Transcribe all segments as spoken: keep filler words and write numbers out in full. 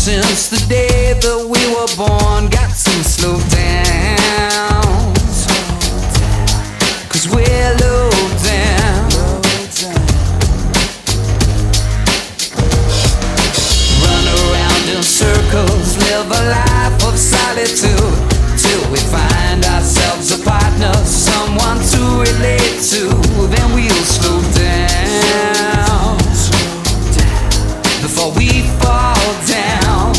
since the day that we were born. Got to slow down, 'cause we're low down. Run around in circles, live a life of solitude, till we find ourselves a partner, someone to relate to. Then we'll slow down before we fall down.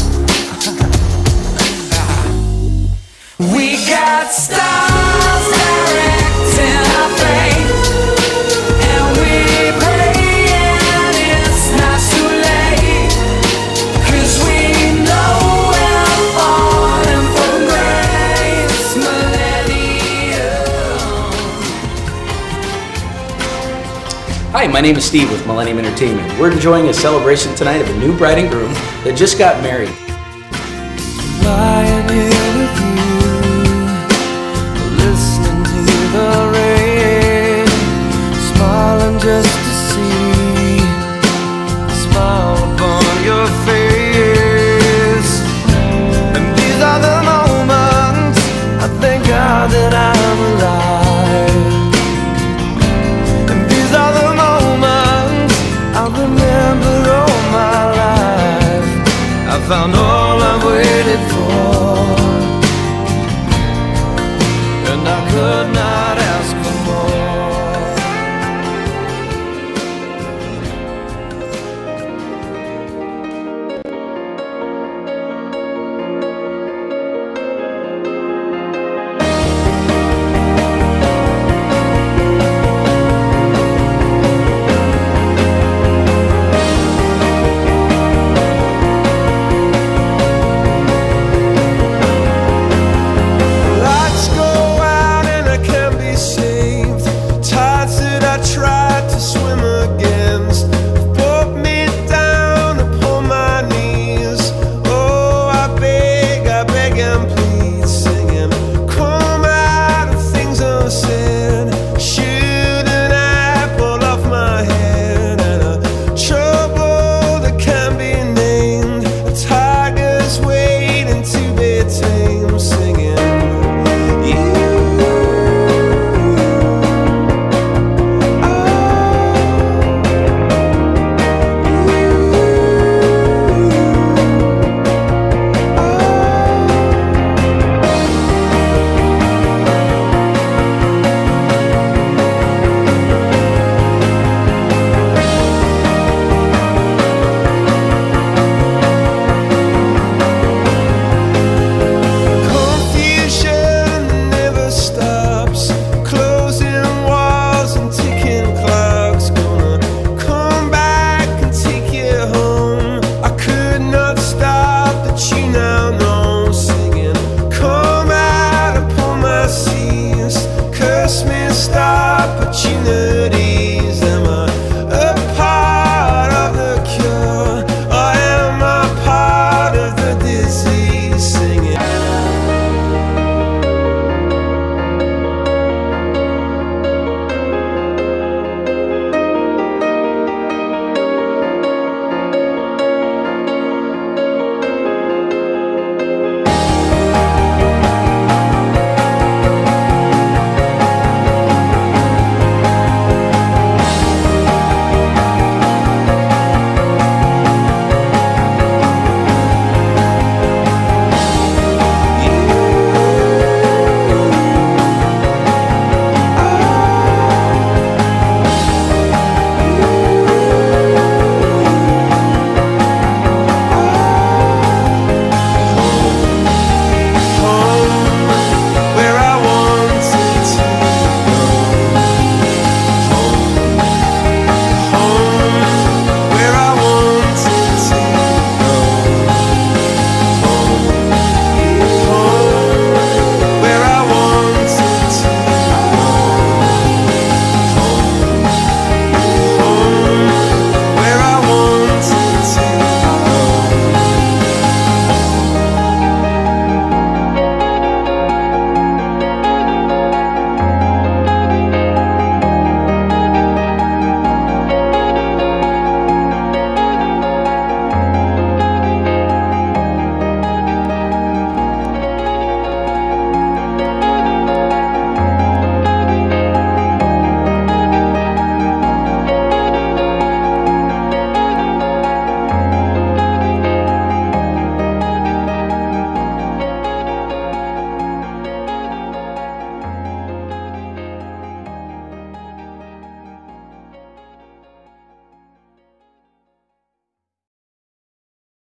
We got stars directing our fate, and we praying it's not too late, 'cause we know we're falling from grace. Millennium. Hi, my name is Steve with Millennium Entertainment. We're enjoying a celebration tonight of a new bride and groom that just got married. Lying here with you, listening to the rain, smiling just to see the smile upon your face. And these are the moments I thank God that I'm alive. And these are the moments I'll remember all my life. I found